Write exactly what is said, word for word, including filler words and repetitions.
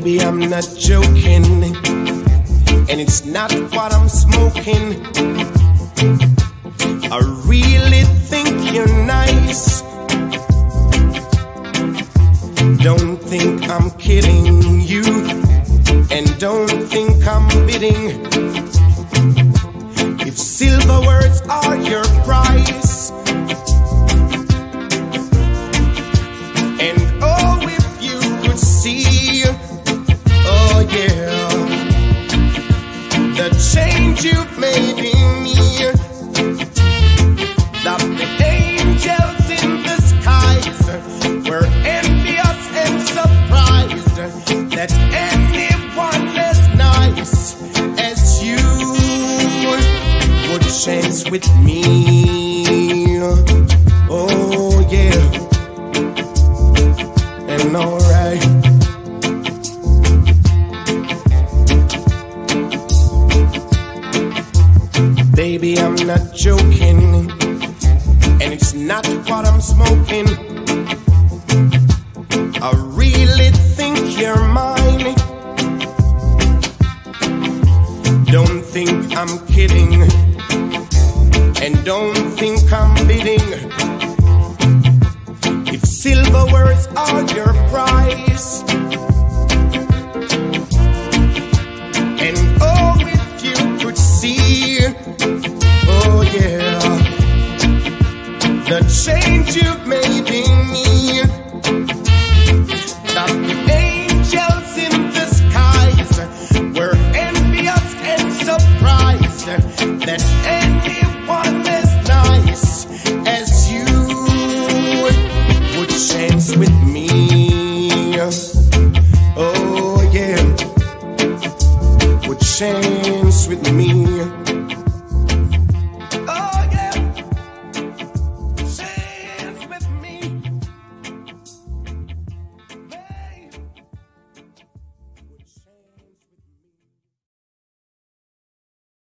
Baby, I'm not joking, and it's not what I'm smoking. I really think you're nice. Don't think I'm kidding you, and don't think I'm bidding. If silver words are your price, and oh, if you could see, oh yeah, the change you've made in me, that the angels in the skies were envious and surprised that anyone as nice as you would chance with me. Oh yeah, and alright. Baby, I'm not joking, and it's not what I'm smoking. I really think you're mine. Don't think I'm kidding, and don't think I'm bidding. If silver words are your price, and oh, if you could see, oh yeah, the change you've made in me, that the angels in the skies were envious and surprised that anyone as nice as you would chance with me. Oh yeah, would chance with me.